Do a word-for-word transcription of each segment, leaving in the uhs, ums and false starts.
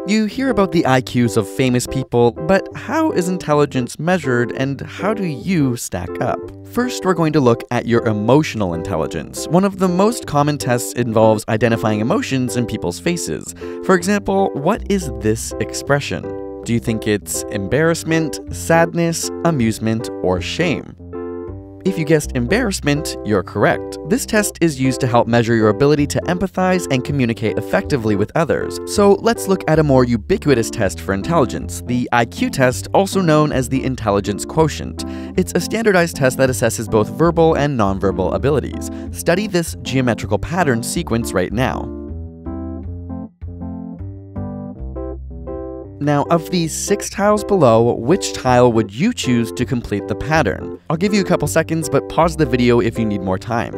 You hear about the I Qs of famous people, but how is intelligence measured and how do you stack up? First, we're going to look at your emotional intelligence. One of the most common tests involves identifying emotions in people's faces. For example, what is this expression? Do you think it's embarrassment, sadness, amusement, or shame? If you guessed embarrassment, you're correct. This test is used to help measure your ability to empathize and communicate effectively with others. So let's look at a more ubiquitous test for intelligence, the I Q test, also known as the intelligence quotient. It's a standardized test that assesses both verbal and nonverbal abilities. Study this geometrical pattern sequence right now. Now, of these six tiles below, which tile would you choose to complete the pattern? I'll give you a couple seconds, but pause the video if you need more time.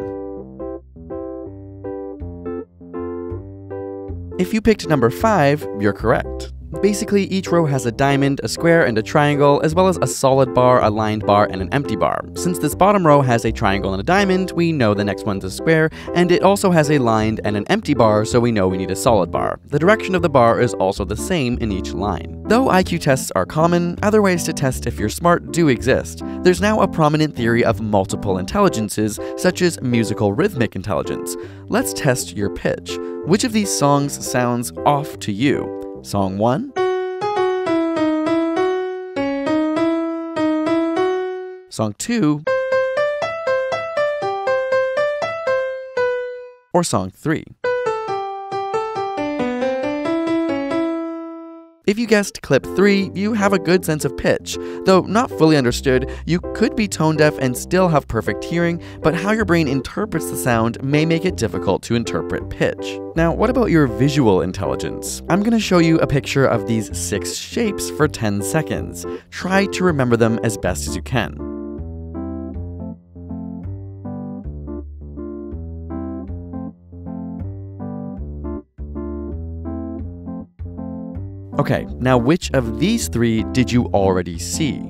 If you picked number five, you're correct. Basically, each row has a diamond, a square, and a triangle, as well as a solid bar, a lined bar, and an empty bar. Since this bottom row has a triangle and a diamond, we know the next one's a square, and it also has a lined and an empty bar, so we know we need a solid bar. The direction of the bar is also the same in each line. Though I Q tests are common, other ways to test if you're smart do exist. There's now a prominent theory of multiple intelligences, such as musical rhythmic intelligence. Let's test your pitch. Which of these songs sounds off to you? Song one, Song two, or Song three. If you guessed clip three, you have a good sense of pitch. Though not fully understood, you could be tone deaf and still have perfect hearing, but how your brain interprets the sound may make it difficult to interpret pitch. Now, what about your visual intelligence? I'm going to show you a picture of these six shapes for ten seconds. Try to remember them as best as you can. Okay, now which of these three did you already see?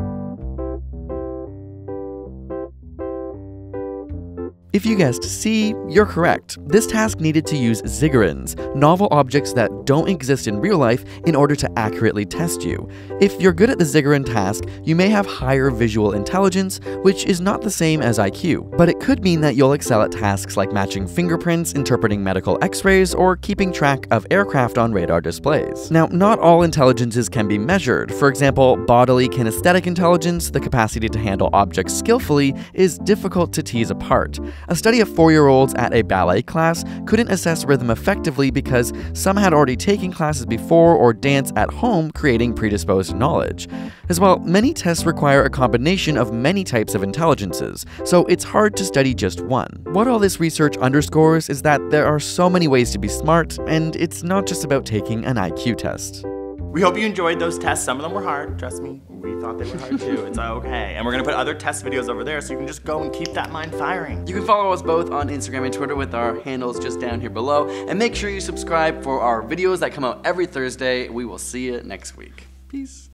If you guessed C, you're correct. This task needed to use ziggurats, novel objects that don't exist in real life, in order to accurately test you. If you're good at the ziggurat task, you may have higher visual intelligence, which is not the same as I Q, but it could mean that you'll excel at tasks like matching fingerprints, interpreting medical x-rays, or keeping track of aircraft on radar displays. Now, not all intelligences can be measured. For example, bodily kinesthetic intelligence, the capacity to handle objects skillfully, is difficult to tease apart. A study of four-year-olds at a ballet class couldn't assess rhythm effectively because some had already taken classes before or dance at home, creating predisposed knowledge. As well, many tests require a combination of many types of intelligences, so it's hard to study just one. What all this research underscores is that there are so many ways to be smart, and it's not just about taking an I Q test. We hope you enjoyed those tests. Some of them were hard, trust me. We thought they were hard too. It's okay. And we're gonna put other test videos over there so you can just go and keep that mind firing. You can follow us both on Instagram and Twitter with our handles just down here below. And make sure you subscribe for our videos that come out every Thursday. We will see you next week. Peace.